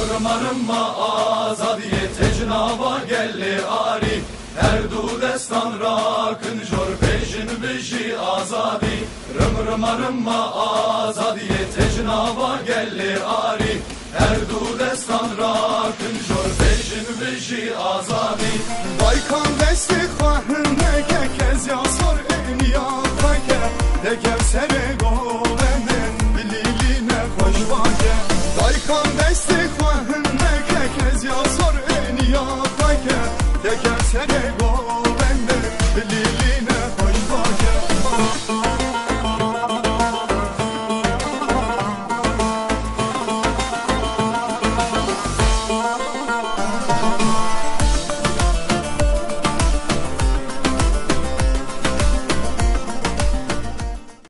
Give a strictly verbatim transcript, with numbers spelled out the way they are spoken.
Rım rımma azadiye tecnaba gelli ari her du destan rakın jor bejin beji azadi Rım rım rımma azadiye tecnaba gelli ari her du destan rakın jor bejin beji azadi Baykan destek xahne ke kez ya sor en ya ke de kevsere golenen bililine hoş vake Baykan